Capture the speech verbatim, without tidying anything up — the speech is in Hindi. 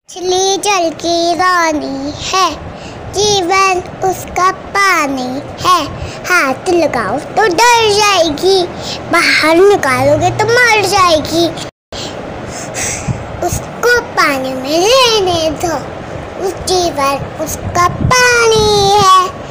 मछली जल की रानी है, जीवन उसका पानी है। हाथ लगाओ तो डर जाएगी, बाहर निकालोगे तो मर जाएगी। उसको पानी में रहने दो, उस जीवन उसका पानी है।